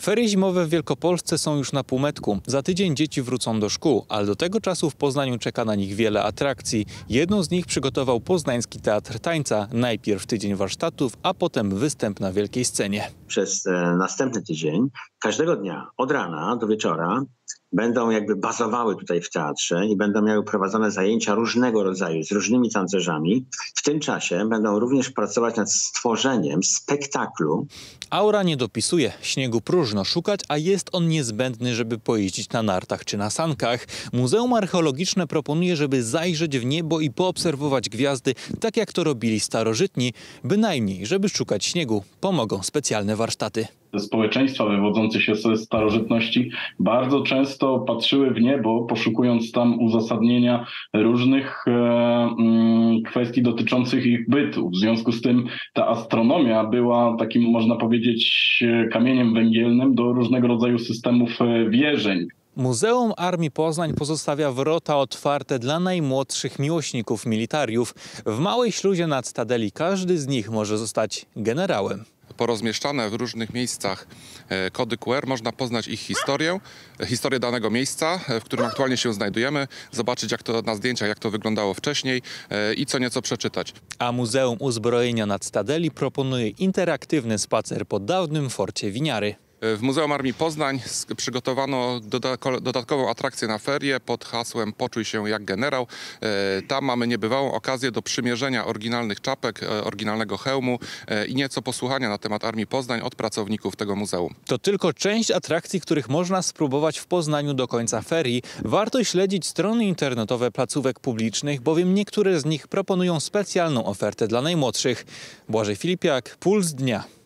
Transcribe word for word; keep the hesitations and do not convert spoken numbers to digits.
Ferie zimowe w Wielkopolsce są już na półmetku. Za tydzień dzieci wrócą do szkół, ale do tego czasu w Poznaniu czeka na nich wiele atrakcji. Jedną z nich przygotował Poznański Teatr Tańca. Najpierw tydzień warsztatów, a potem występ na wielkiej scenie. Przez e, następny tydzień, każdego dnia od rana do wieczora będą jakby bazowały tutaj w teatrze i będą miały prowadzone zajęcia różnego rodzaju z różnymi tancerzami. W tym czasie będą również pracować nad stworzeniem spektaklu. Aura nie dopisuje, śniegu próżno szukać, a jest on niezbędny, żeby pojeździć na nartach czy na sankach. Muzeum Archeologiczne proponuje, żeby zajrzeć w niebo i poobserwować gwiazdy, tak jak to robili starożytni. Bynajmniej, żeby szukać śniegu, pomogą specjalne warsztaty. Społeczeństwa wywodzące się ze starożytności bardzo często patrzyły w niebo, poszukując tam uzasadnienia różnych e, kwestii dotyczących ich bytu. W związku z tym ta astronomia była takim, można powiedzieć, kamieniem węgielnym do różnego rodzaju systemów wierzeń. Muzeum Armii Poznań pozostawia wrota otwarte dla najmłodszych miłośników militariów. W Małej Śluzie nad Stadeli każdy z nich może zostać generałem. Porozmieszczane w różnych miejscach kody Q R można poznać ich historię, historię danego miejsca, w którym aktualnie się znajdujemy, zobaczyć jak to na zdjęciach, jak to wyglądało wcześniej i co nieco przeczytać. A Muzeum Uzbrojenia nad Stadeli proponuje interaktywny spacer po dawnym forcie Winiary. W Muzeum Armii Poznań przygotowano dodatkową atrakcję na ferie pod hasłem "Poczuj się jak generał". Tam mamy niebywałą okazję do przymierzenia oryginalnych czapek, oryginalnego hełmu i nieco posłuchania na temat Armii Poznań od pracowników tego muzeum. To tylko część atrakcji, których można spróbować w Poznaniu do końca ferii. Warto śledzić strony internetowe placówek publicznych, bowiem niektóre z nich proponują specjalną ofertę dla najmłodszych. Błażej Filipiak, Puls Dnia.